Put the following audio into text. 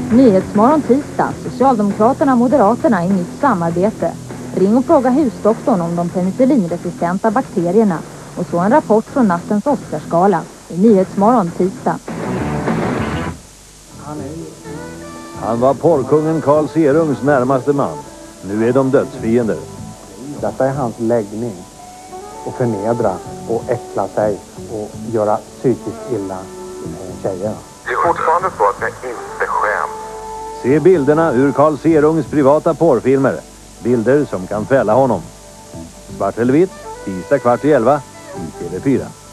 Nyhetsmorgon tisdag. Socialdemokraterna och Moderaterna i nytt samarbete. Ring och fråga husdoktorn om de penicillinresistenta bakterierna. Och så en rapport från nattens Oscarsgala. I Nyhetsmorgon tisdag. Han var porrkungen Carl Serungs närmaste man. Nu är de dödsfiender. Detta är hans läggning. Och förnedra och äckla sig och göra psykiskt illa tjejer. Det är fortfarande så att jag inte skäms. Se bilderna ur Carl Serungs privata porrfilmer. Bilder som kan fälla honom. Svart eller vitt, tisdag 10:15 i TV4.